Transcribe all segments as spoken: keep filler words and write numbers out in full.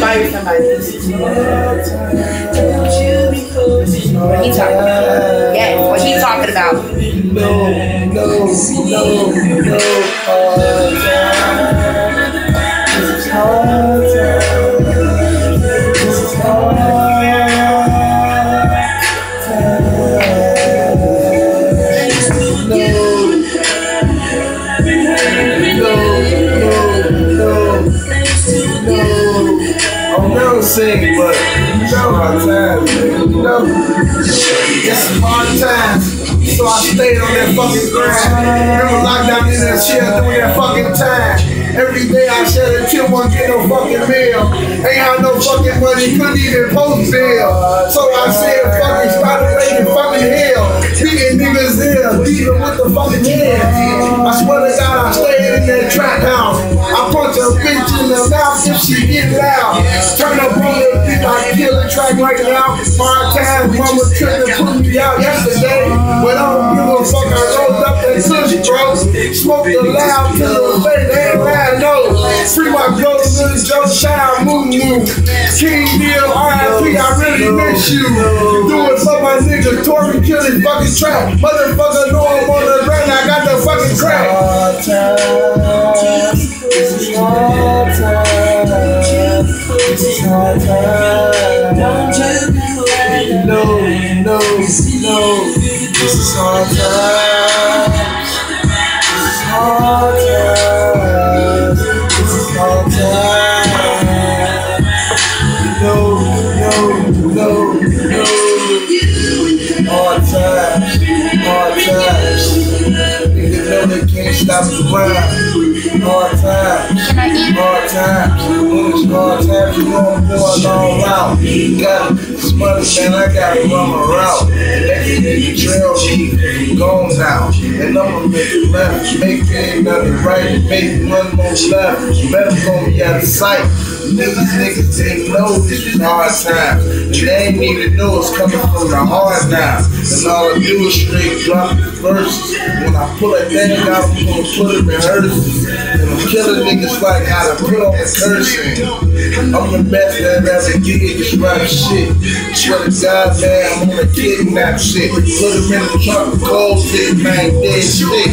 inspire somebody. What he talking about? Yes, what he talking about? No, no, no, no. This is hard time. This is hard time. I'll never sing, but you know hard times, man. You know, it's hard times. So I stayed on that fucking grind. Remember lockdown in that shit doing that fucking time. Every day I shed a tear, won't get no fucking mail. Ain't had no fucking money, couldn't even post bail. So I said, fucking started making fucking hell. Beating niggas there, even with the fucking hands. I swear to God, I stayed in that trap house. I punch a bitch in the mouth if she get loud. Turn up on the beat, I kill the track right now. Hard time, mama tripped and put me out yesterday. But I don't give a fuck, I rolled up that pussy, bro. Smoked the loud to the face, they ain't loud, no. Free my brother, little Joe Child, Moo Moo. King Neil, R I P, I really miss you. Do it for my nigga, Tory, kill his fucking trap. Motherfucker know I'm on the ground, I got the fucking crack. Hard times, this is hard times, this is hard times. Don't you be afraid. No, no, no, this is hard times, this is hard times, this is hard times. No, no, no, no, hard times, hard times. Niggas know they can't stop the grind. Hard times, hard times. When it's hard times, you know I'm going all out. Got this money, man, I gotta run around. And that nigga trail me, gone now. And I'ma make it left, make it nothing right, make one more left. Better go me out of sight. Niggas, niggas didn't know this was hard times. And they ain't even know it's coming from the heart now. And all I do is straight drop the verses. When I pull a thing out, I'm gonna put it in rehearsals. And I'm killing niggas like how to put on the cursing. I'm the best that ever did this rap shit. Swear to God, man, I'm on a kidnap shit. Put him in the trunk of cold shit, man, dead shit.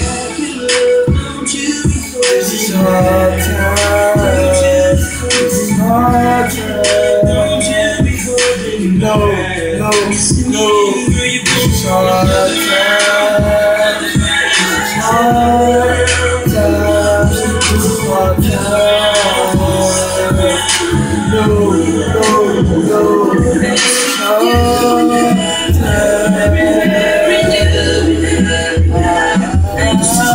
This is hard times. This is hard times. No, no, no. This is hard times. This is hard times. This is hard times. No, no, no. This is hard times. This is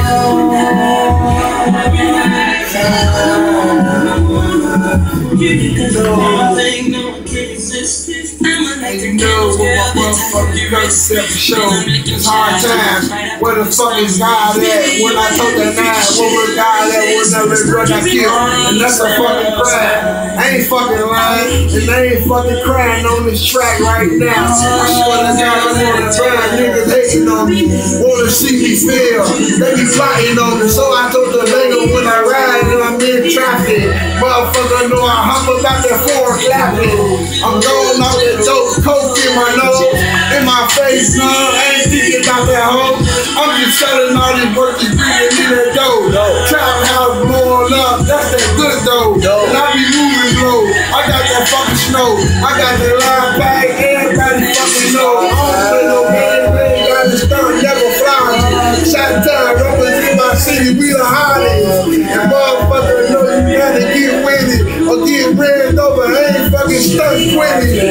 You know what my motherfucking concept show. It's hard times. Where the fuck is God at? When I told that nine, where was God at? When that little brother got killed? And that's a fucking crime. I ain't fucking lying. And they ain't fucking crying on this track right now. I swear to God, I'm on the grind. Niggas hating on me. Wanna see me fail. They be plotting on me. So I told the nigga when I ride and I'm in traffic. Motherfucker know I hop about that four clapping. I'm going out that dope, coke in my nose, in my face, no, I ain't thinking about that hoe. I'm just selling all these workers, bringing me that dough. Trap house blowing up, that's that good dough. And I be moving low, I got that fucking snow, I got that line bag, everybody fucking know. I don't play no game, they got the stunt, never fly. Shot time, represent my city, we the hottest. And motherfucker know you gotta get with it, or get ran over, I ain't fucking stuck with it.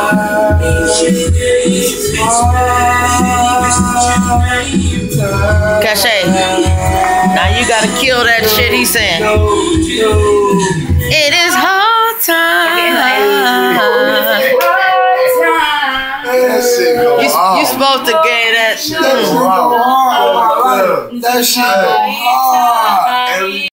Cache, now you gotta kill that shit he's saying. It is hard time. You, you supposed to get that. That shit go hard. That shit go hard.